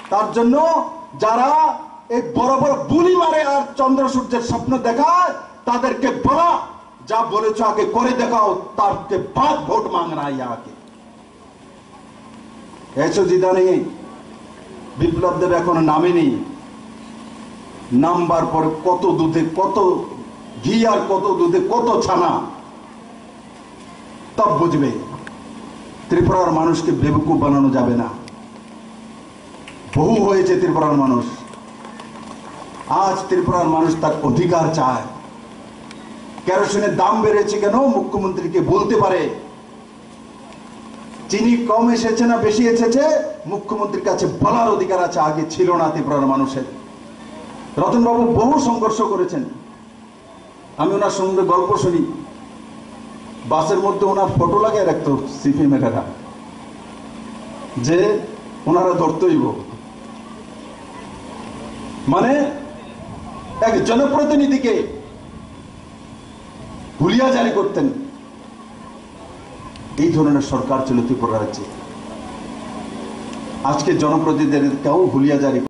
তার জন্য যারা এই বড় বড় বুলি মারে আর চন্দ্র সূর্যের স্বপ্ন দেখায় তাদেরকে বলা, যা বলেছো আগে করে দেখাও, তারকে बाद ভোট मांगना है यहाँ के। ऐसो जिदा नहीं বিপ্লব দেব এখন নামেনি, নাম্বার পরে কত দুধে কত ঘি আর কত দুধে কত ছানা, তব বুঝবে ত্রিপুরার মানুষকে বেবকুফ বানানো যাবে না। বহু হয়েছে ত্রিপুরার মানুষ, আজ ত্রিপুরার মানুষ তার অধিকার চায়। কেরোসিনের দাম বেড়েছে কেন মুখ্যমন্ত্রীকে বলতে পারে, চিনি কম এসেছে না বেশি এসেছে মুখ্যমন্ত্রীর কাছে বলার অধিকার আছে, আগে ছিল না ত্রিপুরার মানুষের। রতনবাবু বহু সংঘর্ষ করেছেন, আমি ওনার সঙ্গে গল্প শুনি, বাসের মধ্যে ওনার ফটো লাগিয়ে রাখতো সিপিএমেরা, যে ওনারা ধরতেইব, মানে এক জনপ্রতিনিধিকে হুলিয়া জারি করতেন। এই ধরনের সরকার ছিল ত্রিপুরা রাজ্যে। আজকে জনপ্রতিনিধিদেরকেও হুলিয়া জারি